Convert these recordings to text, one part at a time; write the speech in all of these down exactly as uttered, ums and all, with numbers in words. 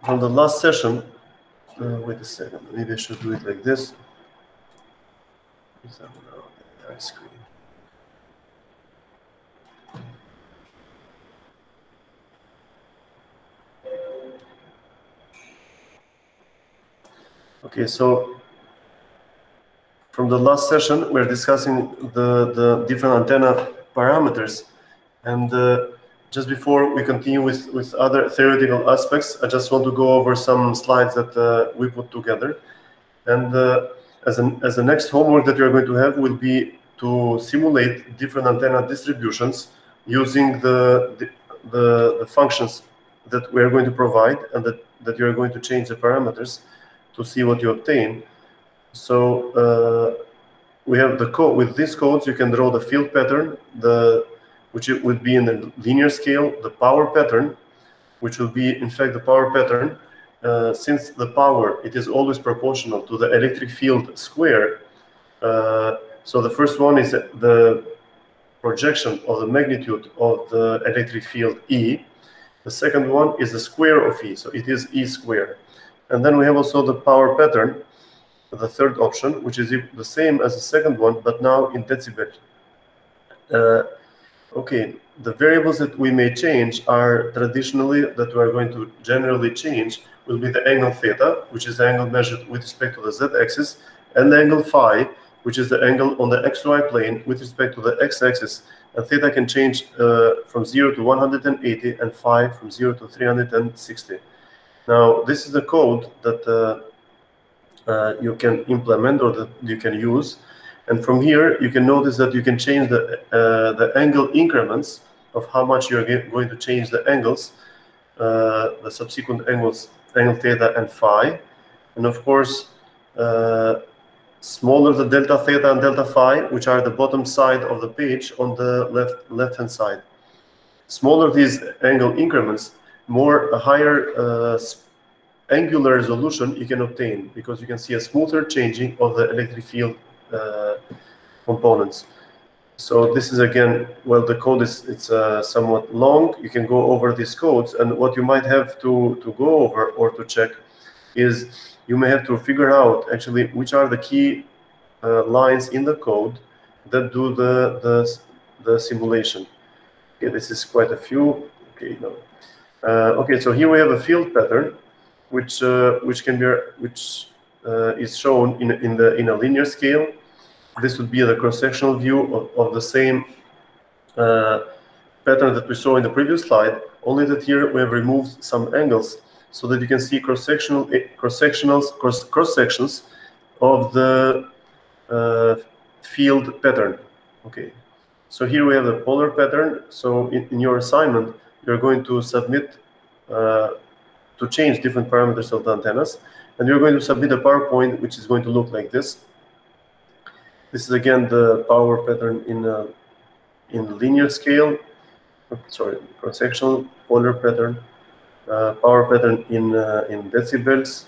from the last session, uh, wait a second, maybe I should do it like this. Screen. Okay, so from the last session, we're discussing the, the different antenna parameters. And uh, just before we continue with, with other theoretical aspects, I just want to go over some slides that uh, we put together. And uh, as, an, as the next homework that you're going to have will be to simulate different antenna distributions using the, the, the, the functions that we're going to provide and that, that you're going to change the parameters to see what you obtain. So uh, we have the code. With these codes, you can draw the field pattern, the which it would be in the linear scale, the power pattern, which will be in fact the power pattern. Uh, since the power, it is always proportional to the electric field square. Uh, so the first one is the projection of the magnitude of the electric field E. The second one is the square of E, so it is E squared. And then we have also the power pattern, the third option, which is the same as the second one, but now in decibel. Uh, okay, the variables that we may change are traditionally, that we are going to generally change, will be the angle theta, which is the angle measured with respect to the z-axis, and the angle phi, which is the angle on the X Y plane with respect to the x-axis. And theta can change uh, from zero to one hundred eighty, and phi from zero to three hundred sixty. Now, this is the code that uh, uh, you can implement or that you can use. And from here, you can notice that you can change the, uh, the angle increments of how much you're going to change the angles, uh, the subsequent angles, angle theta and phi. And of course, uh, smaller the delta theta and delta phi, which are the bottom side of the page on the left left-hand side. Smaller these angle increments, more a higher uh, angular resolution you can obtain, because you can see a smoother changing of the electric field uh, components. So this is again, well, the code is it's uh, somewhat long. You can go over these codes, and what you might have to to go over or to check is you may have to figure out actually which are the key uh, lines in the code that do the the the simulation. Okay, this is quite a few. Okay, no. Uh, okay, so here we have a field pattern, which uh, which can be which uh, is shown in in the in a linear scale. This would be the cross-sectional view of, of the same uh, pattern that we saw in the previous slide. Only that here we have removed some angles so that you can see cross-sectional cross-sectionals cross cross sections of the uh, field pattern. Okay, so here we have the polar pattern. So in, in your assignment, you're going to submit uh, to change different parameters of the antennas, and you're going to submit a PowerPoint which is going to look like this. This is again the power pattern in uh, in linear scale. Sorry, cross-sectional polar pattern, uh, power pattern in uh, in decibels.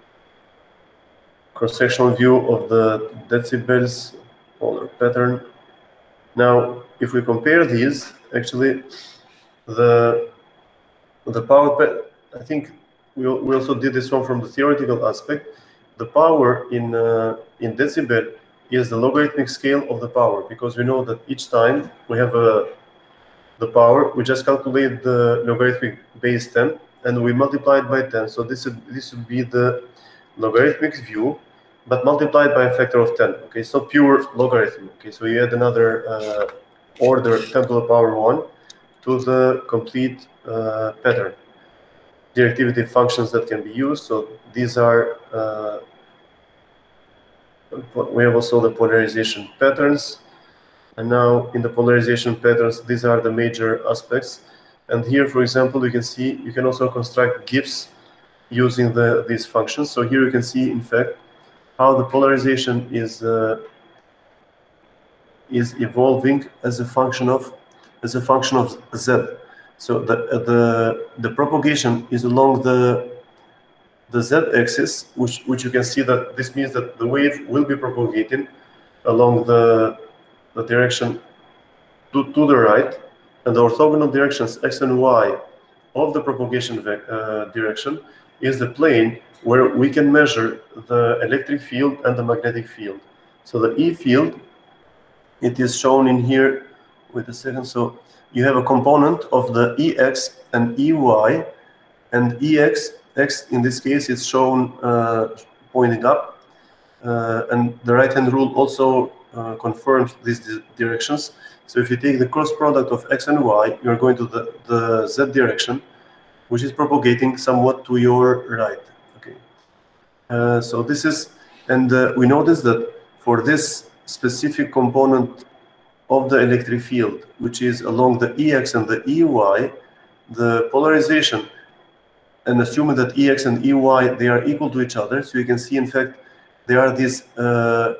Cross-sectional view of the decibels polar pattern. Now, if we compare these, actually, the the power pattern. I think we we also did this one from the theoretical aspect. The power in uh, in decibel is the logarithmic scale of the power, because we know that each time we have a the power, we just calculate the logarithmic base ten and we multiply it by ten. So this would this would be the logarithmic view, but multiplied by a factor of ten. Okay, it's not pure logarithm. Okay, so you add another uh, order ten to the power one to the complete uh, pattern. Directivity functions that can be used. So these are. Uh, We have also the polarization patterns, and now in the polarization patterns, these are the major aspects. And here, for example, you can see you can also construct GIFs using the these functions. So here you can see, in fact, how the polarization is uh, is evolving as a function of as a function of z. So the the the propagation is along the the z-axis, which which you can see that this means that the wave will be propagating along the the direction to, to the right, and the orthogonal directions x and y of the propagation uh, direction is the plane where we can measure the electric field and the magnetic field. So the E field, it is shown in here. Wait a second. So you have a component of the E X and E Y, and E X, X in this case is shown uh, pointing up, uh, and the right-hand rule also uh, confirms these directions. So if you take the cross product of X and Y, you're going to the, the Z direction, which is propagating somewhat to your right. Okay. Uh, so this is, and uh, we notice that for this specific component of the electric field, which is along the E X and the E Y, the polarization, and assuming that E X and E Y, they are equal to each other, so you can see, in fact, there are these uh,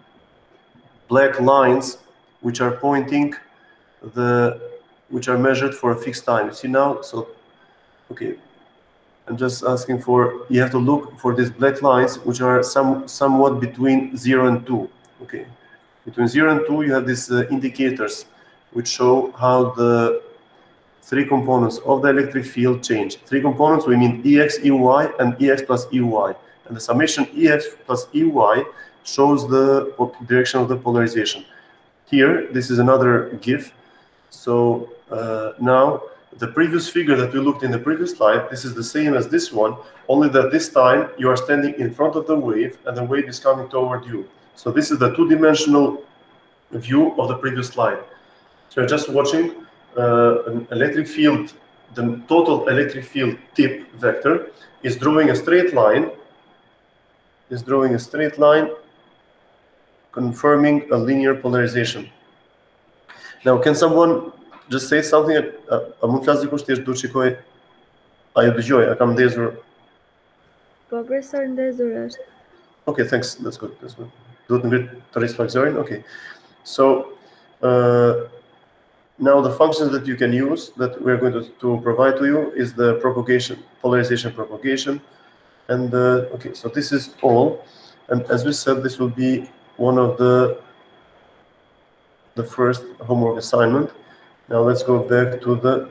black lines which are pointing the, which are measured for a fixed time. You see now, so, okay, I'm just asking for, you have to look for these black lines which are some somewhat between zero and two, okay. Between zero and two, you have these uh, indicators which show how the three components of the electric field change. Three components, we mean E X, E Y, and E X plus E Y. And the summation E X plus E Y shows the direction of the polarization. Here, this is another GIF. So uh, now, the previous figure that we looked in the previous slide, this is the same as this one, only that this time you are standing in front of the wave and the wave is coming toward you. So this is the two-dimensional view of the previous slide. So you're just watching uh, an electric field, the total electric field tip vector is drawing a straight line, is drawing a straight line, confirming a linear polarization. Now, can someone just say something? A mund flas dikush thjesht duhet shikoj, a ju dëgjoj, a kam ndezur? Po, profesor, ndezur është. Okay, thanks. That's good. That's good. Duhet ngrit të rrisë pak zërin. Okay. So uh, now the functions that you can use that we're going to, to provide to you is the propagation, polarization propagation, and uh, okay. So this is all, and as we said, this will be one of the the first homework assignment. Now let's go back to the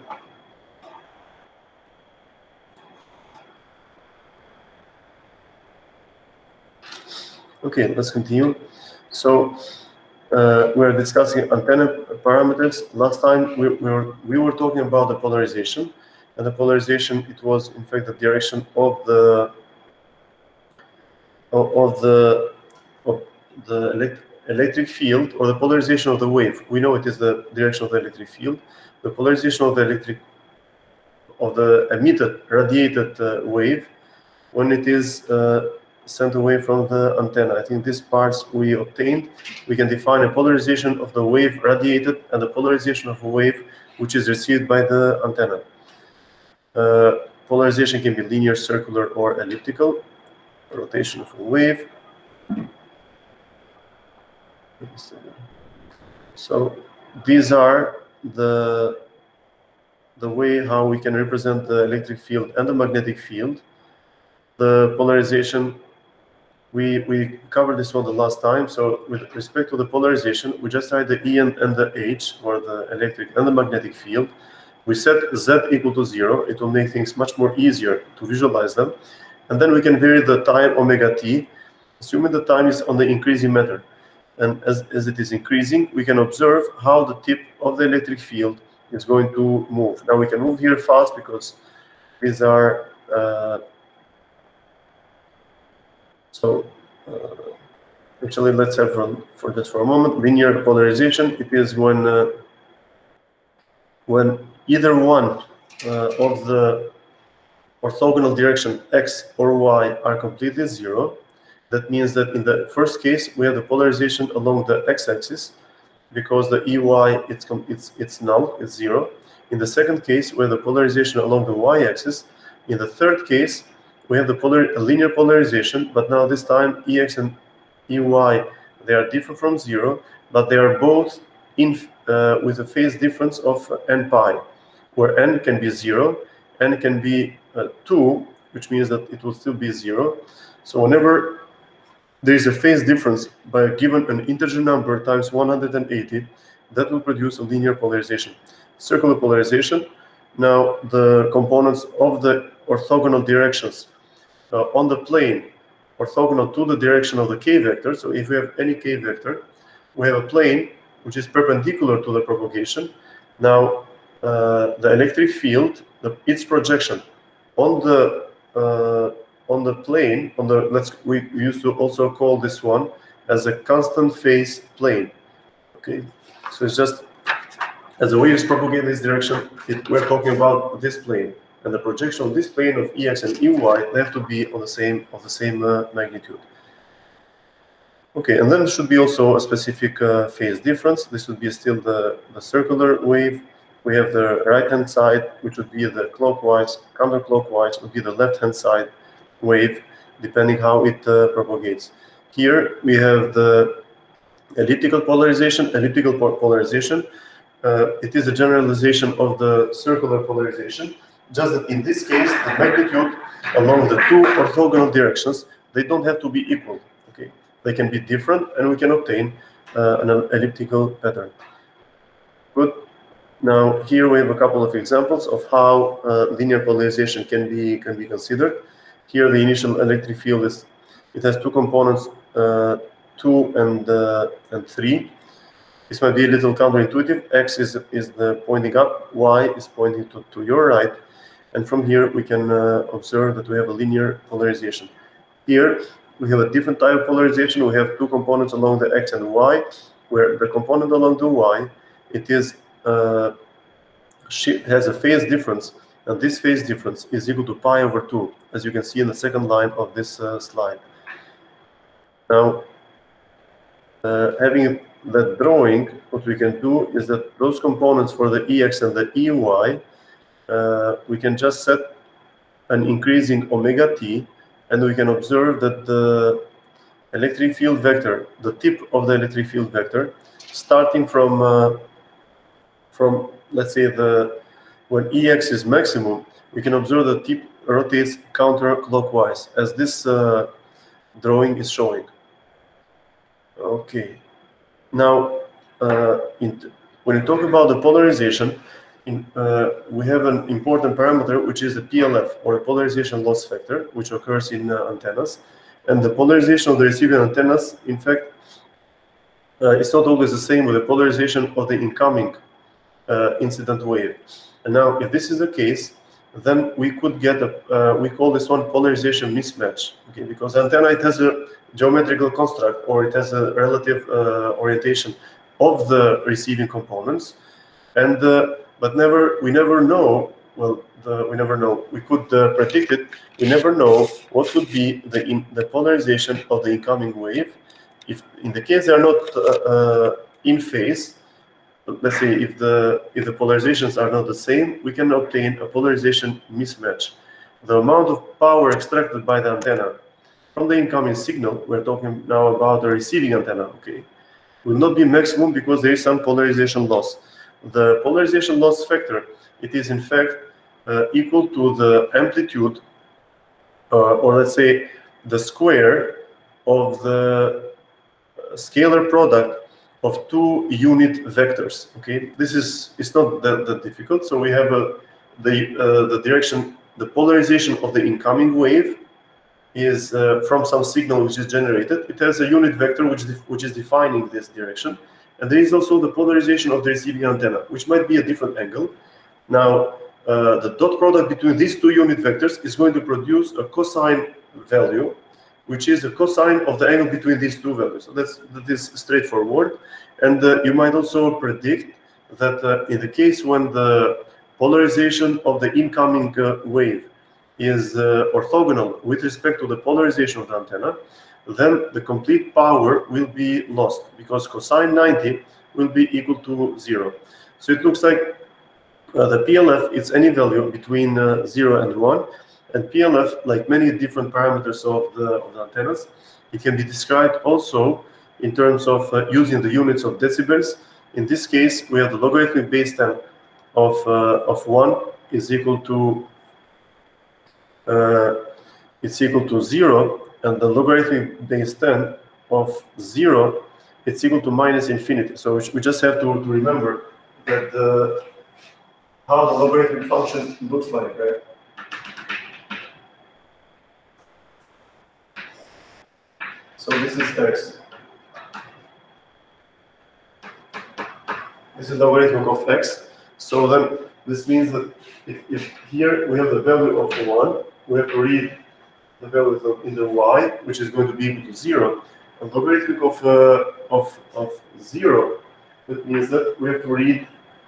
okay, let's continue. So uh, we're discussing antenna parameters. Last time we, we, were, we were talking about the polarization, and the polarization, it was in fact the direction of the of, of the of the elect electric field, or the polarization of the wave. We know it is the direction of the electric field. The polarization of the electric of the emitted radiated uh, wave when it is uh, sent away from the antenna. I think these parts we obtained. We can define a polarization of the wave radiated and the polarization of a wave which is received by the antenna. Uh, polarization can be linear, circular, or elliptical. Rotation of a wave. So these are the the way how we can represent the electric field and the magnetic field. The polarization, we we covered this one the last time. So with respect to the polarization, we just write the E and, and the H, or the electric and the magnetic field. We set Z equal to zero. It will make things much more easier to visualize them. And then we can vary the time omega t, assuming the time is on the increasing method. And as, as it is increasing, we can observe how the tip of the electric field is going to move. Now we can move here fast because these are, uh, so uh, actually let's have for, for this for a moment. Linear polarization, it is when, uh, when either one uh, of the orthogonal direction X or Y are completely zero. That means that in the first case, we have the polarization along the x-axis because the E Y, it's, it's, it's null, it's zero. In the second case, we have the polarization along the y-axis. In the third case, we have the polar, a linear polarization, but now this time E X and E Y, they are different from zero, but they are both in, uh, with a phase difference of n pi, where n can be zero, n can be uh, two, which means that it will still be zero. So whenever there is a phase difference by given an integer number times one hundred eighty, that will produce a linear polarization. Circular polarization, now the components of the orthogonal directions uh, on the plane orthogonal to the direction of the k vector. So if we have any k vector, we have a plane which is perpendicular to the propagation. Now uh, the electric field, the, its projection on the uh, on the plane, on the let's we used to also call this one as a constant phase plane. Okay, so it's just as the waves propagate in this direction, it, we're talking about this plane, and the projection of this plane of ex and ey, they have to be on the same of the same uh, magnitude. Okay, and then there should be also a specific uh, phase difference. This would be still the, the circular wave. We have the right-hand side, which would be the clockwise, counterclockwise would be the left-hand side wave, depending how it uh, propagates. Here we have the elliptical polarization. Elliptical polarization, uh, it is a generalization of the circular polarization, just that in this case, the magnitude along the two orthogonal directions, they don't have to be equal. Okay, they can be different, and we can obtain uh, an elliptical pattern. Good. Now here we have a couple of examples of how uh, linear polarization can be can be considered. Here the initial electric field is it has two components, uh, two and uh, and three. This might be a little counterintuitive. X is is the pointing up, Y is pointing to to your right, and from here we can uh, observe that we have a linear polarization. Here we have a different type of polarization. We have two components along the X and Y, where the component along the Y it is uh, has a phase difference, and this phase difference is equal to pi over two, as you can see in the second line of this uh, slide. Now, uh, having that drawing, what we can do is that those components for the E X and the E Y, uh, we can just set an increasing omega t, and we can observe that the electric field vector, the tip of the electric field vector, starting from uh, from let's say the when E X is maximum, we can observe the tip rotates counterclockwise, as this uh, drawing is showing. Okay. Now, uh, in, when you talk about the polarization, in, uh, we have an important parameter, which is the P L F, or polarization loss factor, which occurs in uh, antennas. And the polarization of the receiving antennas, in fact, uh, is not always the same with the polarization of the incoming uh, incident wave. And now, if this is the case, then we could get a, uh, we call this one polarization mismatch, okay? Because the antenna, it has a geometrical construct, or it has a relative uh, orientation of the receiving components, and uh, but never, we never know, well, the, we never know, we could uh, predict it, we never know what would be the, in, the polarization of the incoming wave. If in the case they are not uh, uh, in phase, let's say if the if the polarizations are not the same, we can obtain a polarization mismatch. The amount of power extracted by the antenna from the incoming signal, we're talking now about the receiving antenna, okay, will not be maximum because there is some polarization loss. The polarization loss factor, it is in fact uh, equal to the amplitude, uh, or let's say the square of the scalar product of two unit vectors. Okay, this is it's not that, that difficult. So we have a, the uh, the direction, the polarization of the incoming wave is uh, from some signal which is generated. It has a unit vector which which is defining this direction, and there is also the polarization of the receiving antenna, which might be a different angle. Now, uh, the dot product between these two unit vectors is going to produce a cosine value, which is the cosine of the angle between these two values. So that's that is straightforward, and uh, you might also predict that uh, in the case when the polarization of the incoming uh, wave is uh, orthogonal with respect to the polarization of the antenna, then the complete power will be lost, because cosine ninety will be equal to zero. So it looks like uh, the P L F, it's any value between uh, zero and one. And P L F, like many different parameters of the, of the antennas, it can be described also in terms of uh, using the units of decibels. In this case, we have the logarithmic base ten of, uh, of one is equal to uh, it's equal to zero, and the logarithmic base ten of zero, it's equal to minus infinity. So we just have to, to remember that the how the logarithmic function looks like, right? So this is x. This is the logarithm of x. So then this means that if, if here we have the value of one, we have to read the value in the y, which is going to be equal to zero. And logarithmic of uh, of of zero, that means that we have to read.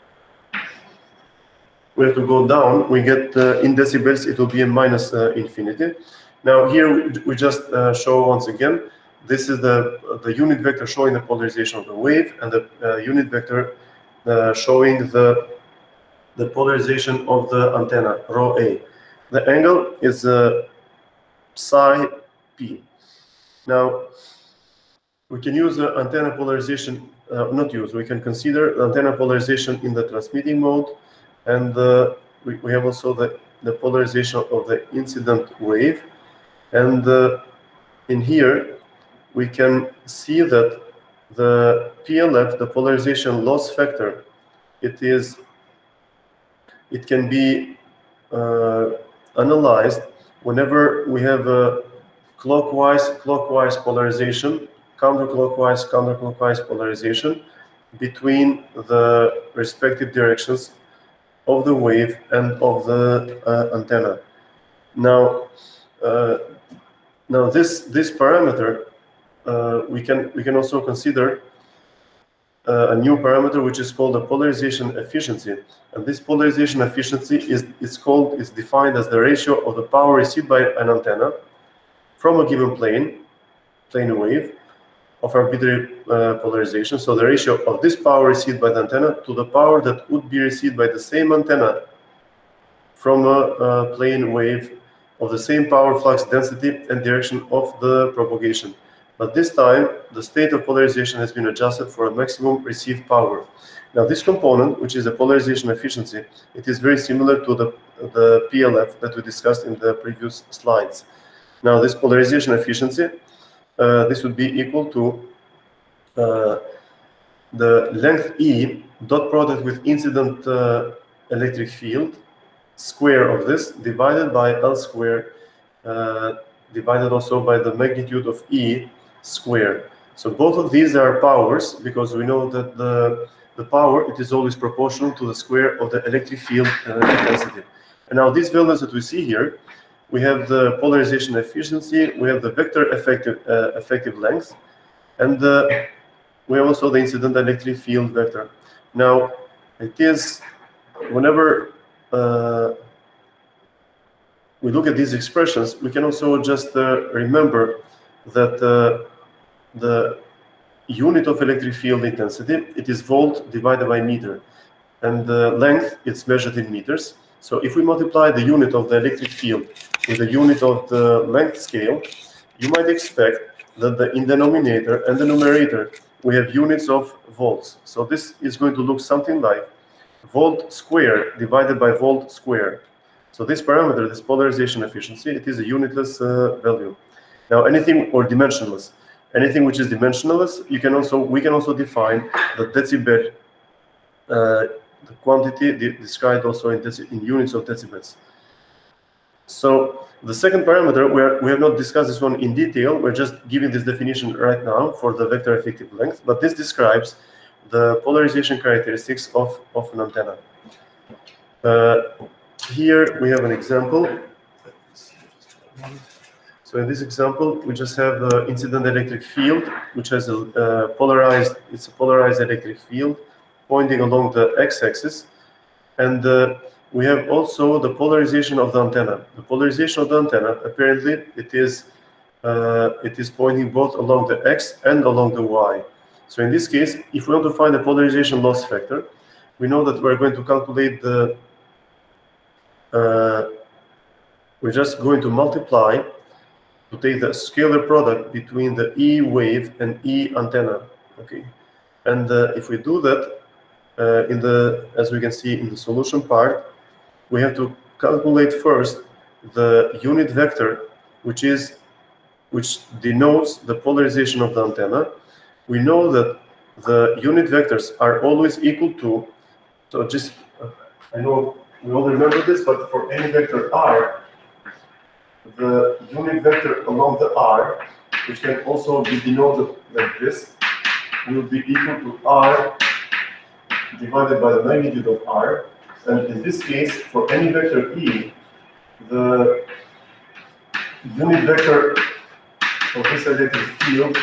We have to go down. We get uh, in decibels. It will be a minus uh, infinity. Now here we, we just uh, show once again. This is the the unit vector showing the polarization of the wave, and the uh, unit vector uh, showing the the polarization of the antenna, rho a. The angle is uh, psi p. Now we can use the antenna polarization. Uh, not use. We can consider antenna polarization in the transmitting mode. And uh, we, we have also the, the polarization of the incident wave. And uh, in here, we can see that the P L F, the polarization loss factor, it is, it can be uh, analyzed whenever we have a clockwise, clockwise polarization, counterclockwise, counterclockwise polarization between the respective directions of the wave and of the uh, antenna. Now, uh, now this this parameter uh, we can we can also consider uh, a new parameter which is called the polarization efficiency. And this polarization efficiency is is called is defined as the ratio of the power received by an antenna from a given plane, plane wave, of arbitrary uh, polarization. So the ratio of this power received by the antenna to the power that would be received by the same antenna from a, a plane wave of the same power, flux, density, and direction of the propagation. But this time, the state of polarization has been adjusted for a maximum received power. Now this component, which is the polarization efficiency, it is very similar to the, the P L F that we discussed in the previous slides. Now this polarization efficiency, Uh, this would be equal to uh, the length E dot product with incident uh, electric field square of this divided by L square uh, divided also by the magnitude of E square. So both of these are powers, because we know that the the power, it is always proportional to the square of the electric field uh, intensity. And now these values that we see here, we have the polarization efficiency, we have the vector effective uh, effective length, and uh, we have also the incident electric field vector. Now, it is whenever uh, we look at these expressions, we can also just uh, remember that uh, the unit of electric field intensity, it is volt divided by meter, and the length, it's measured in meters. So if we multiply the unit of the electric field with the unit of the length scale, you might expect that the, in the denominator and the numerator, we have units of volts. So this is going to look something like volt square divided by volt square. So this parameter, this polarization efficiency, it is a unitless uh, value. Now anything, or dimensionless, anything which is dimensionless, you can also, we can also define the decibel, uh, the quantity described also in, in units of decibels. So the second parameter, we, are, we have not discussed this one in detail. We're just giving this definition right now for the vector effective length, but this describes the polarization characteristics of, of an antenna. Uh, here we have an example. So in this example, we just have the incident electric field, which has a uh, polarized, it's a polarized electric field pointing along the x-axis, and uh, we have also the polarization of the antenna. The polarization of the antenna, apparently, it is uh, it is pointing both along the x and along the y. So in this case, if we want to find the polarization loss factor, we know that we're going to calculate the. Uh, we're just going to multiply to take the scalar product between the E wave and E antenna. Okay, and uh, if we do that. Uh, in the, as we can see in the solution part, we have to calculate first the unit vector, which is, which denotes the polarization of the antenna. We know that the unit vectors are always equal to, so just, uh, I know we all remember this, but for any vector r, the unit vector along the r, which can also be denoted like this, will be equal to r divided by the magnitude of r. And in this case, for any vector e, the unit vector of this electric field,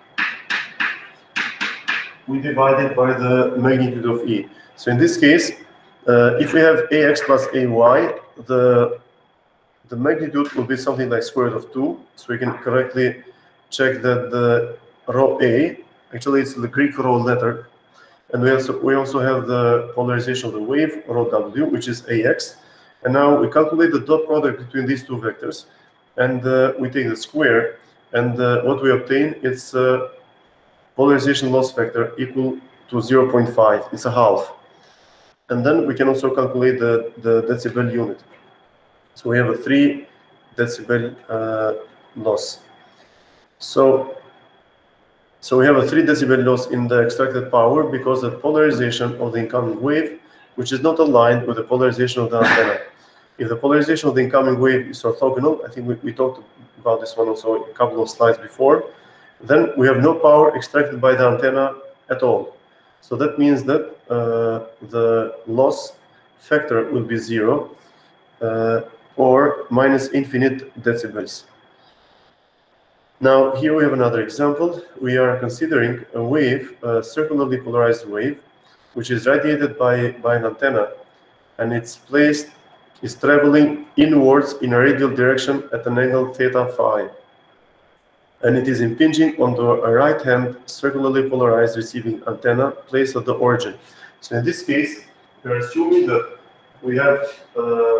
we divide it by the magnitude of E. So in this case, uh, if we have ax plus ay, the, the magnitude will be something like square root of two. So we can correctly check that the rho a, actually it's the Greek rho letter. And we also, we also have the polarization of the wave, rho w, which is ax. And now we calculate the dot product between these two vectors. And uh, we take the square. And uh, what we obtain is uh, polarization loss factor equal to zero point five. It's a half. And then we can also calculate the, the decibel unit. So we have a three decibel uh, loss. So, so we have a three decibel loss in the extracted power because the polarization of the incoming wave, which is not aligned with the polarization of the antenna. If the polarization of the incoming wave is orthogonal, I think we, we talked about this one also a couple of slides before, then we have no power extracted by the antenna at all. So that means that uh, the loss factor will be zero uh, or minus infinite decibels. Now here we have another example. We are considering a wave, a circularly polarized wave, which is radiated by, by an antenna, and it's placed, is traveling inwards in a radial direction at an angle theta phi. And it is impinging onto a right-hand circularly polarized receiving antenna placed at the origin. So in this case, we are assuming that we have uh,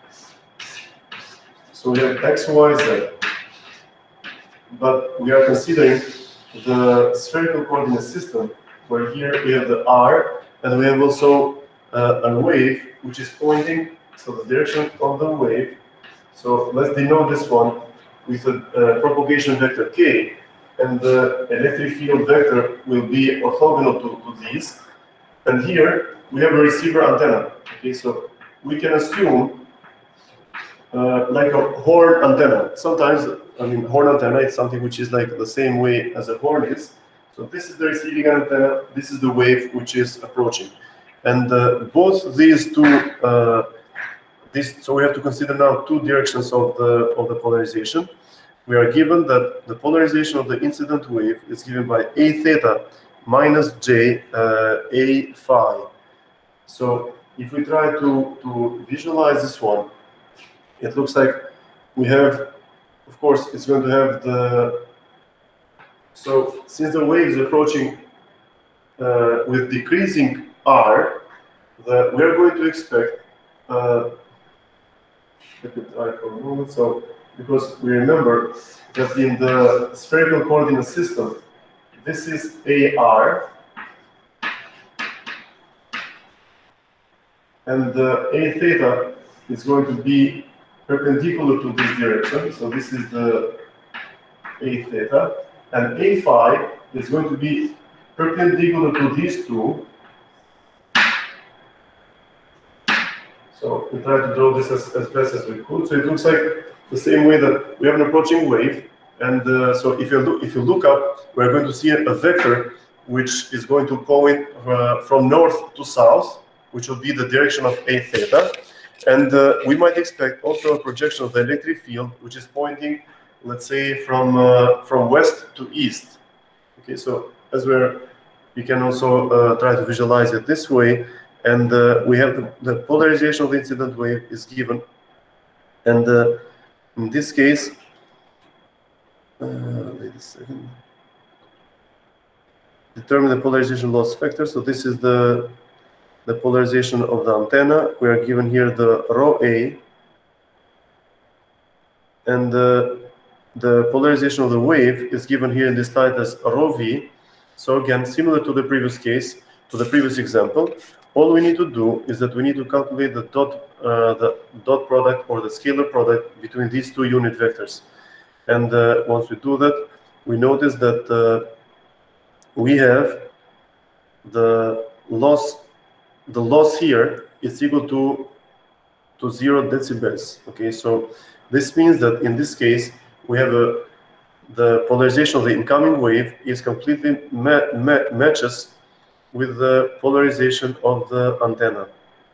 so we have x, y, z, but we are considering the spherical coordinate system, where here we have the r, and we have also uh, a wave which is pointing, so the direction of the wave. So let's denote this one with a uh, propagation vector k, and the electric field vector will be orthogonal to, to these. And here we have a receiver antenna. Okay, so we can assume uh, like a horn antenna. Sometimes, I mean, horn antenna is something which is like the same way as a horn is. So this is the receiving antenna. This is the wave which is approaching, and uh, both these two. Uh, This, so we have to consider now two directions of the of the polarization. We are given that the polarization of the incident wave is given by a theta minus j uh, a phi. So if we try to to visualize this one, it looks like we have, of course, it's going to have the. So since the wave is approaching uh, with decreasing r, the, we are going to expect. Uh, Let me try for a moment. So, because we remember that in the spherical coordinate system, this is A R, and the A theta is going to be perpendicular to this direction. So this is the A theta, and A phi is going to be perpendicular to these two. So we try to draw this as, as best as we could. So it looks like the same way that we have an approaching wave. And uh, so if you, look, if you look up, we're going to see a, a vector which is going to point uh, from north to south, which will be the direction of A theta. And uh, we might expect also a projection of the electric field, which is pointing, let's say, from, uh, from west to east. Okay, so as we're, you can also uh, try to visualize it this way. And uh, we have the, the polarization of the incident wave is given. And uh, in this case, uh, wait a second, determine the polarization loss factor. So this is the, the polarization of the antenna. We are given here the rho A. And uh, the polarization of the wave is given here in this slide as rho V. So again, similar to the previous case, to the previous example, all we need to do is that we need to calculate the dot, uh, the dot product or the scalar product between these two unit vectors. And uh, once we do that, we notice that uh, we have the loss. The loss here it's equal to to zero decibels. Okay, so this means that in this case we have a the polarization of the incoming wave is completely ma ma matches with the polarization of the antenna.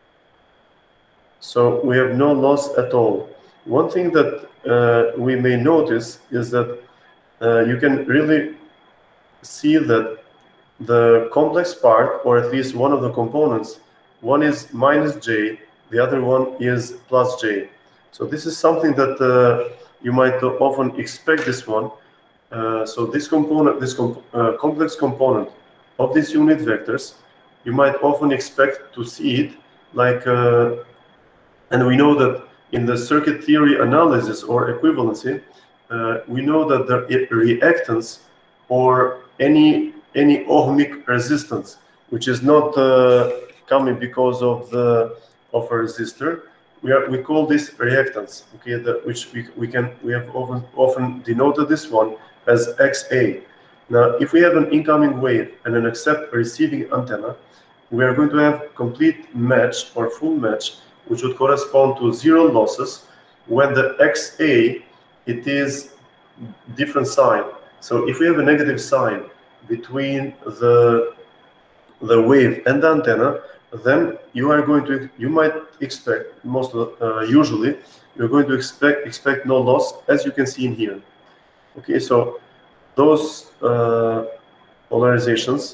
So we have no loss at all. One thing that uh, we may notice is that uh, you can really see that the complex part, or at least one of the components, one is minus J, the other one is plus J. So this is something that uh, you might often expect this one. Uh, so this component, this comp uh, complex component of these unit vectors, you might often expect to see it like, uh, and we know that in the circuit theory analysis or equivalency, uh, we know that the reactance or any any ohmic resistance, which is not uh, coming because of the of a resistor, we are we call this reactance. Okay, that which we we can we have often often denoted this one as X A. Now, if we have an incoming wave and an accept receiving antenna, we are going to have complete match or full match, which would correspond to zero losses when the X A it is different sign. So if we have a negative sign between the the wave and the antenna, then you are going to you might expect most of, uh, usually you're going to expect expect no loss, as you can see in here. Okay, so those uh, polarizations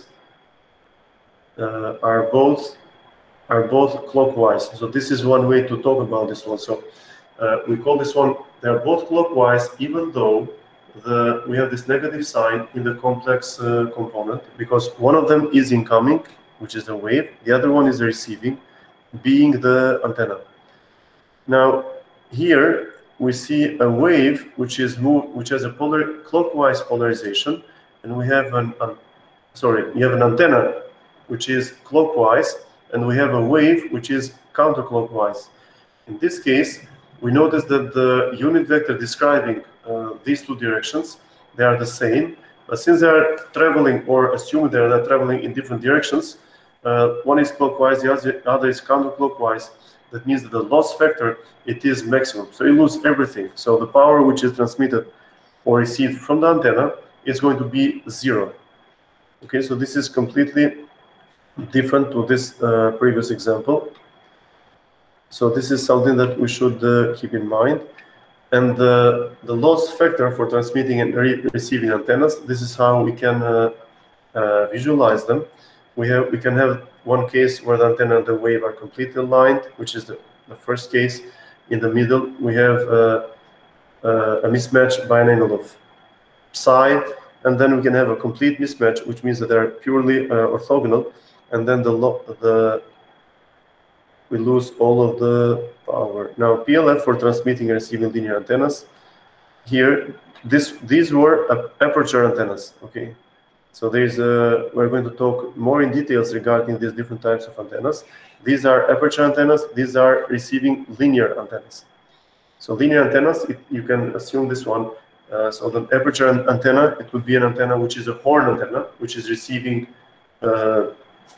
uh, are both are both clockwise. So this is one way to talk about this one. So uh, we call this one, they're both clockwise, even though the we have this negative sign in the complex uh, component, because one of them is incoming, which is the wave, the other one is the receiving, being the antenna. Now here we see a wave which is moved, which has a polar clockwise polarization, and we have an, an sorry, we have an antenna which is clockwise, and we have a wave which is counterclockwise. In this case, we notice that the unit vector describing uh, these two directions, they are the same, but since they are traveling, or assume they are traveling in different directions, uh, one is clockwise, the other, other is counterclockwise. That means that the loss factor, it is maximum. So you lose everything. So the power which is transmitted or received from the antenna is going to be zero. Okay, so this is completely different to this uh, previous example. So this is something that we should uh, keep in mind. And uh, the loss factor for transmitting and re receiving antennas, this is how we can uh, uh, visualize them. We have we can have one case where the antenna and the wave are completely aligned, which is the, the first case. In the middle, we have uh, uh, a mismatch by an angle of psi, and then we can have a complete mismatch, which means that they're purely uh, orthogonal, and then the the we lose all of the power. Now, P L F for transmitting and receiving linear antennas. Here, this these were aperture antennas. Okay. So there's a, we're going to talk more in details regarding these different types of antennas. These are aperture antennas, these are receiving linear antennas. So linear antennas, it, you can assume this one. Uh, so the aperture antenna, it would be an antenna which is a horn antenna, which is receiving uh,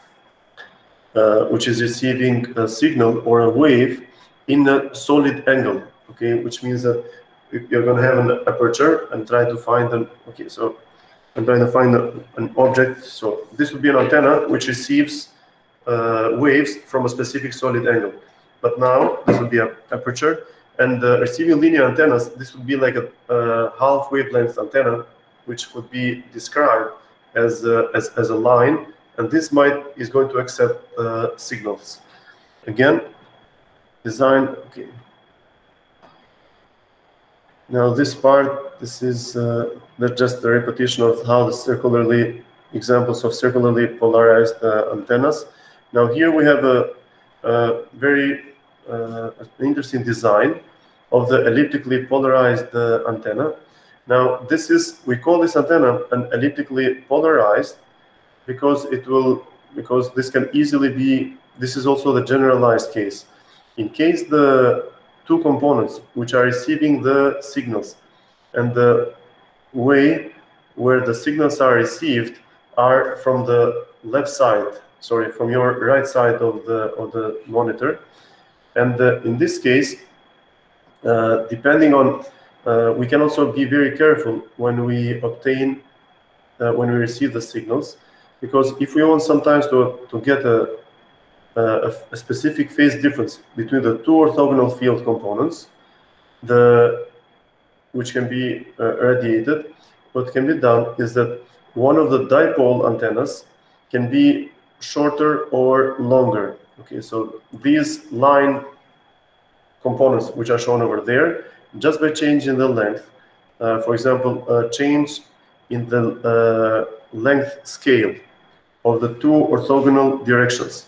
uh, which is receiving a signal or a wave in a solid angle, okay, which means that you're going to have an aperture and try to find an, okay, so I'm trying to find a, an object. So this would be an antenna which receives uh, waves from a specific solid angle. But now this would be an aperture, and uh, receiving linear antennas, this would be like a, a half wavelength antenna, which could be described as a, as, as a line, and this might is going to accept uh, signals. Again, design. Okay. Now this part, this is uh, just a repetition of how the circularly examples of circularly polarized uh, antennas. Now here we have a, a very uh, interesting design of the elliptically polarized uh, antenna. Now this is, we call this antenna an elliptically polarized because it will, because this can easily be, this is also the generalized case. In case the two components which are receiving the signals and the way where the signals are received are from the left side sorry, from your right side of the of the monitor, and uh, in this case, uh, depending on, uh, we can also be very careful when we obtain, uh, when we receive the signals, because if we want sometimes to to get a a, a specific phase difference between the two orthogonal field components, the which can be uh, radiated, what can be done is that one of the dipole antennas can be shorter or longer. Okay, so these line components which are shown over there, just by changing the length, uh, for example, a change in the uh, length scale of the two orthogonal directions.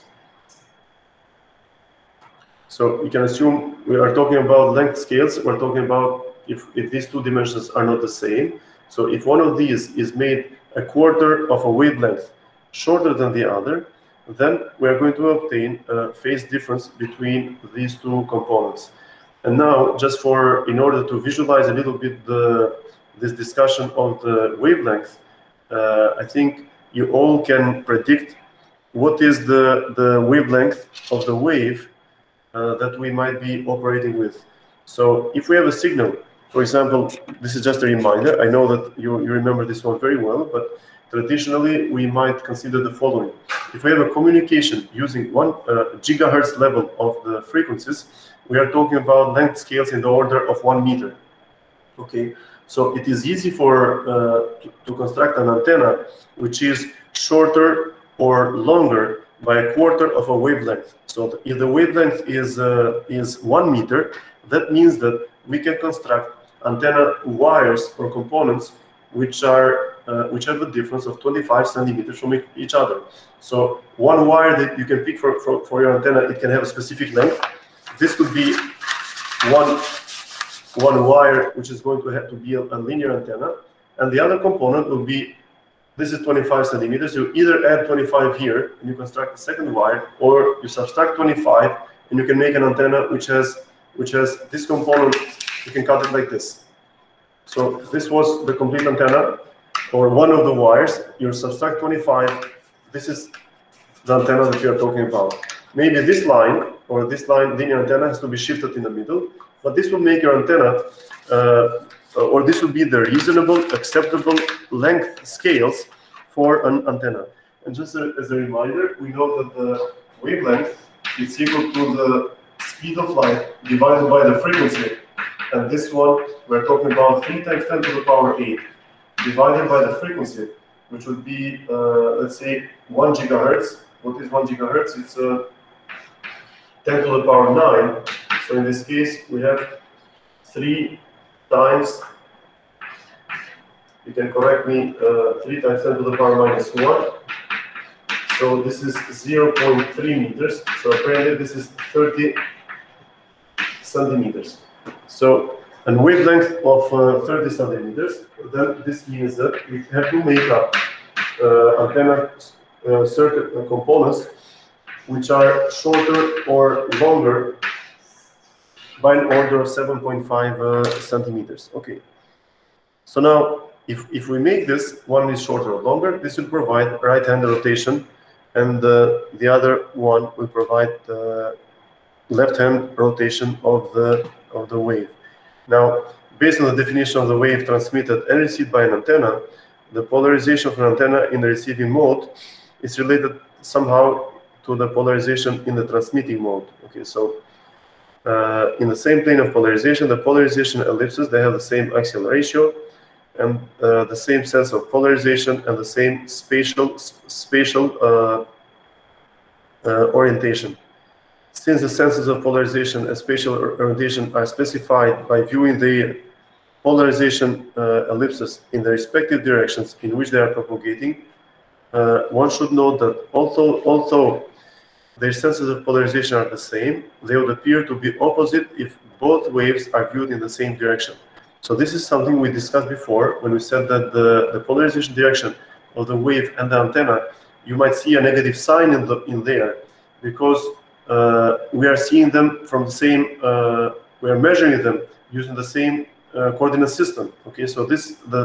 So you can assume we are talking about length scales, we're talking about if, if these two dimensions are not the same. So if one of these is made a quarter of a wavelength shorter than the other, then we are going to obtain a phase difference between these two components. And now, just for, in order to visualize a little bit the, this discussion of the wavelength, uh, I think you all can predict what is the, the wavelength of the wave uh, that we might be operating with. So if we have a signal, for example, this is just a reminder, I know that you, you remember this one very well, but traditionally we might consider the following. If we have a communication using one uh, gigahertz level of the frequencies, we are talking about length scales in the order of one meter. Okay, so it is easy for uh, to, to construct an antenna which is shorter or longer by a quarter of a wavelength. So if the wavelength is uh, is one meter, that means that we can construct antenna wires or components which are uh, which have a difference of twenty-five centimeters from each other. So one wire that you can pick for, for, for your antenna, it can have a specific length. This could be one, one wire which is going to have to be a, a linear antenna, and the other component will be, this is twenty-five centimeters. You either add twenty-five here and you construct a second wire, or you subtract twenty-five and you can make an antenna which has which has this component. You can cut it like this. So this was the complete antenna, or one of the wires. You subtract twenty-five. This is the antenna that we are talking about. Maybe this line, or this line linear antenna, has to be shifted in the middle, but this will make your antenna, uh, or this will be the reasonable, acceptable length scales for an antenna. And just a, as a reminder, we know that the wavelength is equal to the speed of light divided by the frequency. And this one, we're talking about three times ten to the power eight, divided by the frequency, which would be, uh, let's say, one gigahertz. What is one gigahertz? It's uh, ten to the power nine. So in this case, we have three times, you can correct me, uh, three times ten to the power minus one. So this is zero point three meters. So apparently this is thirty centimeters. So, a wavelength of uh, thirty centimeters, then this means that we have to make up uh, antenna uh, circuit uh, components which are shorter or longer by an order of seven point five uh, centimeters. Okay. So now, if, if we make this, one is shorter or longer, this will provide right-hand rotation, and uh, the other one will provide uh, left-hand rotation of the of the wave. Now, based on the definition of the wave transmitted and received by an antenna, the polarization of an antenna in the receiving mode is related somehow to the polarization in the transmitting mode. Okay, so uh, in the same plane of polarization, the polarization ellipses, they have the same axial ratio and uh, the same sense of polarization and the same spatial spatial uh, uh, orientation. Since the senses of polarization and spatial orientation are specified by viewing the polarization uh, ellipses in the respective directions in which they are propagating, uh, one should note that although, although their senses of polarization are the same, they would appear to be opposite if both waves are viewed in the same direction. So this is something we discussed before when we said that the, the polarization direction of the wave and the antenna, you might see a negative sign in, the, in there, because Uh, we are seeing them from the same, uh, we are measuring them using the same uh, coordinate system. Okay, so this, the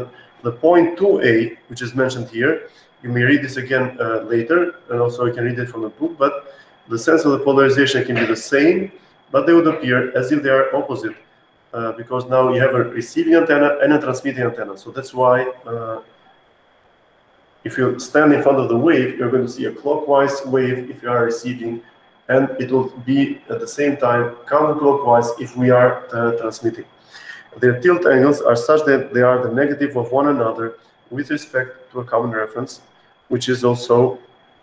the point two A, which is mentioned here, you may read this again uh, later, and also you can read it from the book, but the sense of the polarization can be the same, but they would appear as if they are opposite, uh, because now you have a receiving antenna and a transmitting antenna. So that's why uh, if you stand in front of the wave, you're going to see a clockwise wave if you are receiving, and it will be at the same time counterclockwise if we are uh, transmitting. Their tilt angles are such that they are the negative of one another with respect to a common reference, which is also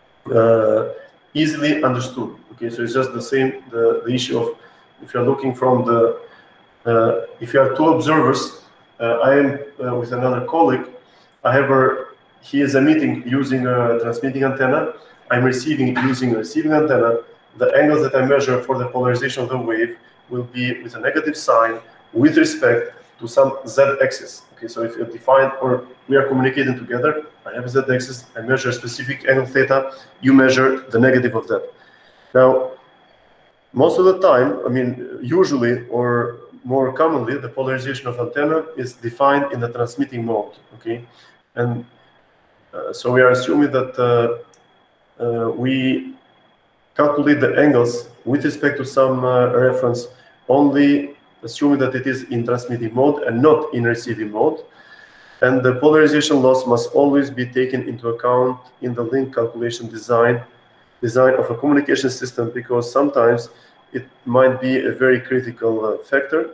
uh, easily understood. Okay, so it's just the same, the, the issue of if you're looking from the, uh, if you have two observers, uh, I am uh, with another colleague, I have a, he is emitting using a transmitting antenna, I'm receiving using a receiving antenna. The angles that I measure for the polarization of the wave will be with a negative sign with respect to some z-axis. Okay, so if you define, or we are communicating together, I have a z-axis, I measure a specific angle theta, you measure the negative of that. Now, most of the time, I mean, usually or more commonly, the polarization of antenna is defined in the transmitting mode. Okay, and uh, so we are assuming that uh, uh, we calculate the angles with respect to some uh, reference only assuming that it is in transmitting mode and not in receiving mode. And the polarization loss must always be taken into account in the link calculation design, design of a communication system, because sometimes it might be a very critical uh, factor.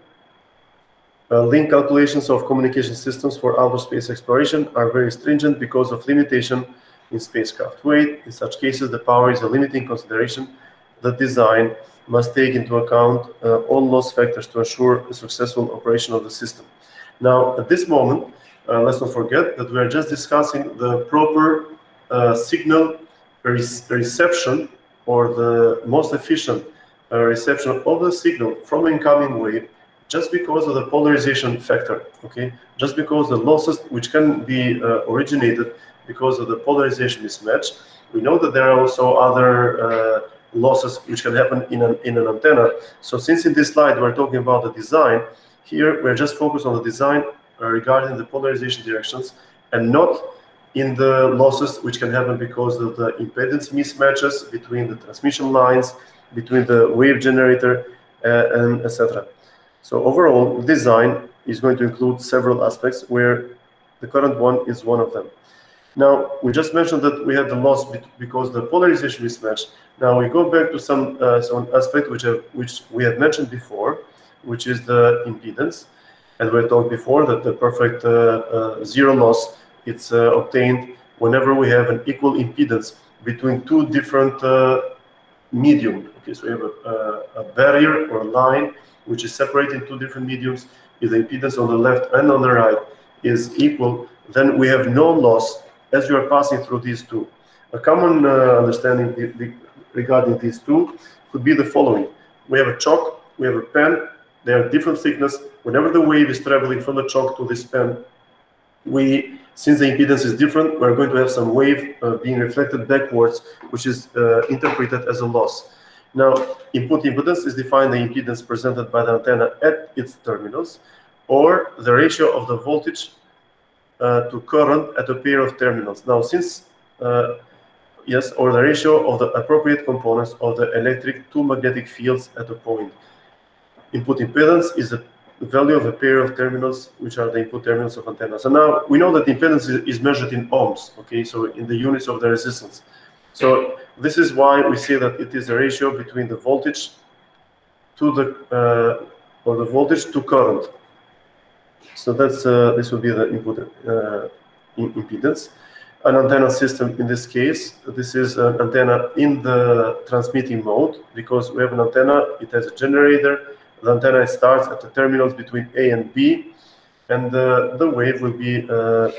Uh, link calculations of communication systems for outer space exploration are very stringent because of limitation in spacecraft weight. In such cases, the power is a limiting consideration. The design must take into account uh, all loss factors to ensure a successful operation of the system. Now, at this moment, uh, let's not forget that we are just discussing the proper uh, signal re reception, or the most efficient uh, reception of the signal from the incoming wave, just because of the polarization factor, okay? Just because the losses which can be uh, originated because of the polarization mismatch. We know that there are also other uh, losses which can happen in an, in an antenna. So since in this slide we're talking about the design, here we're just focused on the design uh, regarding the polarization directions, and not in the losses which can happen because of the impedance mismatches between the transmission lines, between the wave generator, uh, and et cetera. So overall, design is going to include several aspects, where the current one is one of them. Now, we just mentioned that we had the loss because the polarization mismatch. Now we go back to some uh, some aspect which have, which we have mentioned before, which is the impedance. And we talked before that the perfect uh, uh, zero loss, it's uh, obtained whenever we have an equal impedance between two different uh, medium. Okay, so we have a, a barrier or a line which is separating two different mediums. If the impedance on the left and on the right is equal, then we have no loss as you are passing through these two. A common uh, understanding the, the, regarding these two could be the following. We have a chalk, we have a pen, they are different thickness. Whenever the wave is traveling from the chalk to this pen, we, since the impedance is different, we're going to have some wave uh, being reflected backwards, which is uh, interpreted as a loss. Now, input impedance is defined the impedance presented by the antenna at its terminals, or the ratio of the voltage uh, to current at a pair of terminals. Now, since, uh, yes, or the ratio of the appropriate components of the electric to magnetic fields at a point. Input impedance is the value of a pair of terminals, which are the input terminals of antennas. So now we know that impedance is, is measured in ohms, okay, so in the units of the resistance. So this is why we say that it is a ratio between the voltage to the, uh, or the voltage to current. So that's, uh, this will be the input uh, impedance. An antenna system in this case, this is an antenna in the transmitting mode, because we have an antenna, it has a generator. The antenna starts at the terminals between A and B, and uh, the wave will be uh,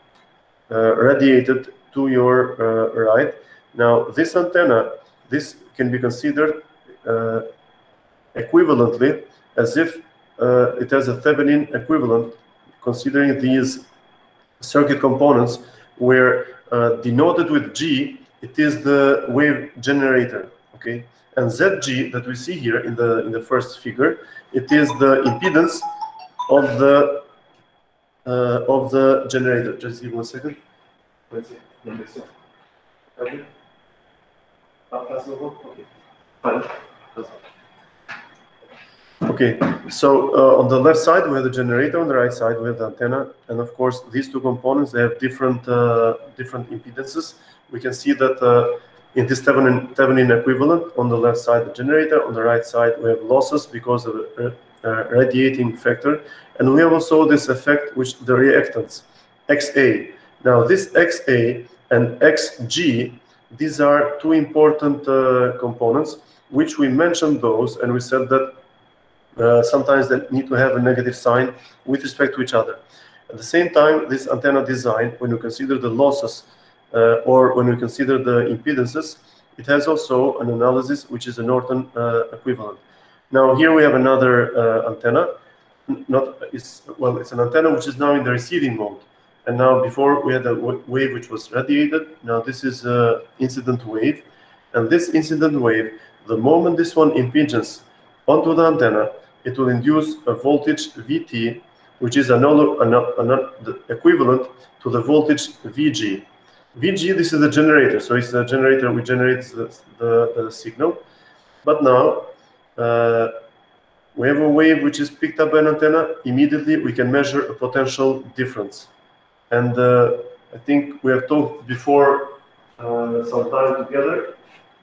uh, radiated to your uh, right. Now, this antenna, this can be considered uh, equivalently as if uh, it has a Thevenin equivalent, considering these circuit components, where uh, denoted with G, it is the wave generator, okay? And Z G that we see here in the in the first figure, it is the impedance of the uh, of the generator. Just give me one second. Let's see. Okay. Okay. Fine. Okay, so uh, on the left side we have the generator, on the right side we have the antenna, and of course these two components, they have different uh, different impedances. We can see that uh, in this Thevenin, Thevenin equivalent, on the left side the generator, on the right side we have losses because of the uh, uh, radiating factor, and we have also this effect which the reactance, X A. Now this X A and X G, these are two important uh, components which we mentioned those, and we said that Uh, sometimes they need to have a negative sign with respect to each other. At the same time, this antenna design, when you consider the losses uh, or when you consider the impedances, it has also an analysis which is a Norton uh, equivalent. Now here we have another uh, antenna. Not it's well, it's an antenna which is now in the receiving mode. And now before we had a wave which was radiated. Now this is an incident wave, and this incident wave, the moment this one impinges onto the antenna, it will induce a voltage V T, which is another, another, another the equivalent to the voltage V G. V G, this is the generator, so it's the generator which generates the, the, the signal. But now uh, we have a wave which is picked up by an antenna. Immediately we can measure a potential difference. And uh, I think we have talked before uh, some time together.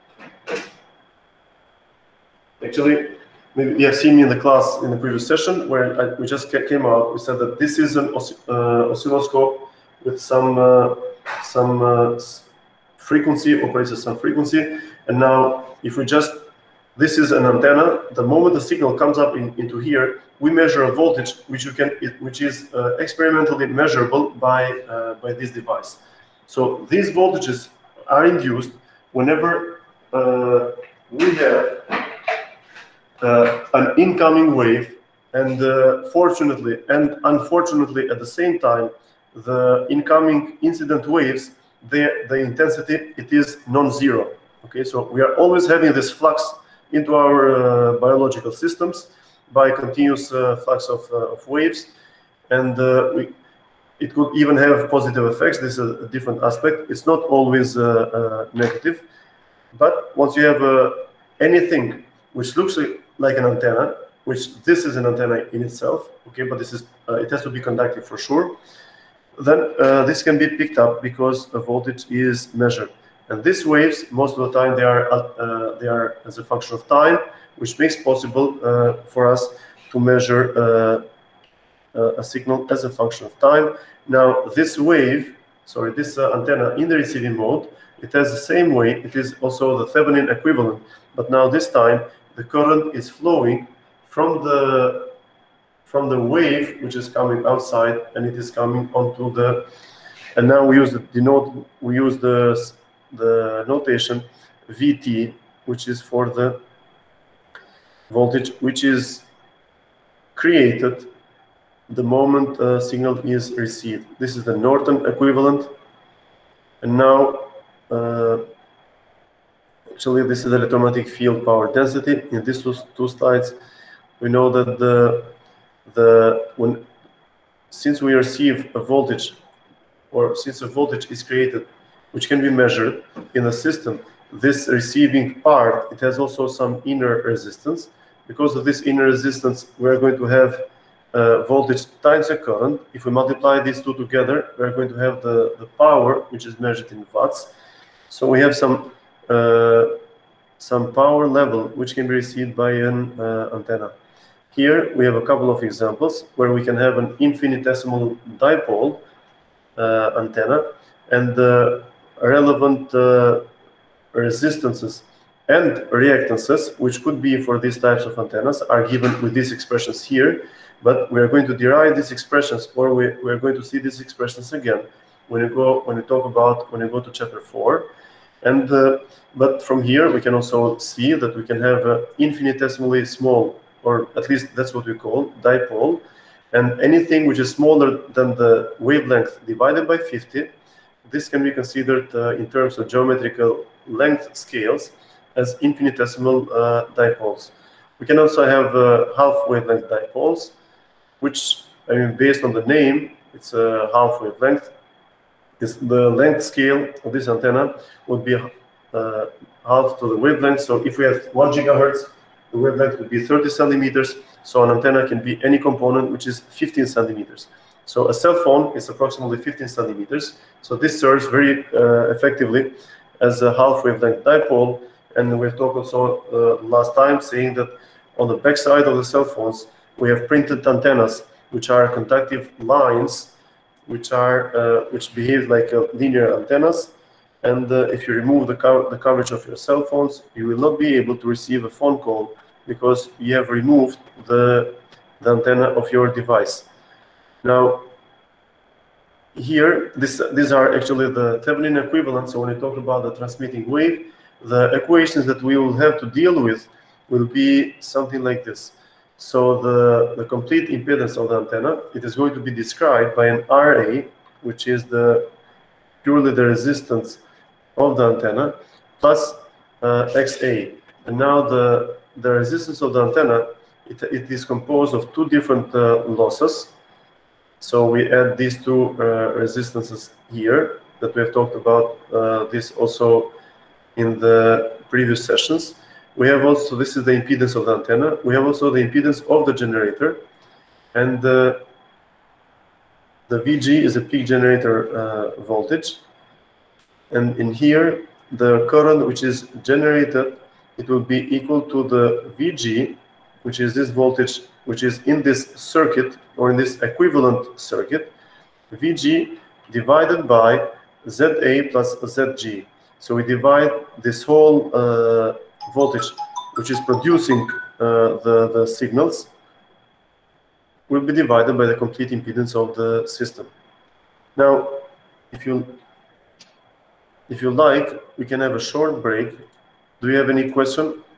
Actually, maybe you have seen me in the class in the previous session where I, we just came out. We said that this is an os uh, oscilloscope with some uh, some uh, frequency, operates at some frequency. And now, if we just, this is an antenna. The moment the signal comes up in, into here, we measure a voltage which you can, which is uh, experimentally measurable by uh, by this device. So these voltages are induced whenever uh, we have Uh, an incoming wave, and uh, fortunately and unfortunately at the same time, the incoming incident waves, the the intensity, it is non-zero. Okay, so we are always having this flux into our uh, biological systems by continuous uh, flux of, uh, of waves, and uh, we, it could even have positive effects. This is a, a different aspect. It's not always uh, uh, negative, but once you have uh, anything which looks like like an antenna, which this is an antenna in itself, okay, but this is, uh, it has to be conductive for sure, then uh, this can be picked up because the voltage is measured. And these waves, most of the time, they are, uh, they are as a function of time, which makes possible uh, for us to measure uh, a signal as a function of time. Now, this wave, sorry, this uh, antenna in the receiving mode, it has the same way, it is also the Thevenin equivalent, but now this time, the current is flowing from the from the wave which is coming outside, and it is coming onto the, and now we use the denote we use the the notation V T, which is for the voltage which is created the moment a signal is received. This is the Norton equivalent, and now uh, actually, this is the electromagnetic field power density. In these two, two slides, we know that the the when since we receive a voltage, or since a voltage is created, which can be measured in the system, this receiving part, it has also some inner resistance. Because of this inner resistance, we are going to have uh, voltage times a current. If we multiply these two together, we are going to have the the power, which is measured in watts. So we have some. Uh, some power level which can be received by an uh, antenna. Here we have a couple of examples where we can have an infinitesimal dipole uh, antenna, and the relevant uh, resistances and reactances, which could be for these types of antennas, are given with these expressions here, but we are going to derive these expressions, or we, we are going to see these expressions again when you go when we talk about when you go to chapter four. And uh, but from here we can also see that we can have an infinitesimally small, or at least that's what we call dipole, and anything which is smaller than the wavelength divided by fifty, this can be considered uh, in terms of geometrical length scales as infinitesimal uh, dipoles. We can also have uh, half wavelength dipoles, which, I mean, based on the name, it's a half wavelength. This, the length scale of this antenna would be uh, half to the wavelength. So if we have one gigahertz, the wavelength would be thirty centimeters. So an antenna can be any component which is fifteen centimeters. So a cell phone is approximately fifteen centimeters. So this serves very uh, effectively as a half wavelength dipole. And we've talked also uh, last time saying that on the back side of the cell phones, we have printed antennas, which are conductive lines, which are uh, which behave like uh, linear antennas. And uh, if you remove the, co the coverage of your cell phones, you will not be able to receive a phone call because you have removed the, the antenna of your device. Now, here, this, these are actually the Thevenin equivalents. So when we talk about the transmitting wave, the equations that we will have to deal with will be something like this. So the, the complete impedance of the antenna, it is going to be described by an R A, which is the purely the resistance of the antenna, plus uh, X A. And now the, the resistance of the antenna, it, it is composed of two different uh, losses. So we add these two uh, resistances here that we have talked about uh, this also in the previous sessions. We have also, this is the impedance of the antenna. We have also the impedance of the generator. And uh, the V G is a peak generator uh, voltage. And in here, the current which is generated, it will be equal to the V G, which is this voltage, which is in this circuit or in this equivalent circuit, V G divided by Z A plus Z G. So we divide this whole uh, voltage, which is producing uh, the, the signals, will be divided by the complete impedance of the system. Now, if you, if you like, we can have a short break. Do you have any question?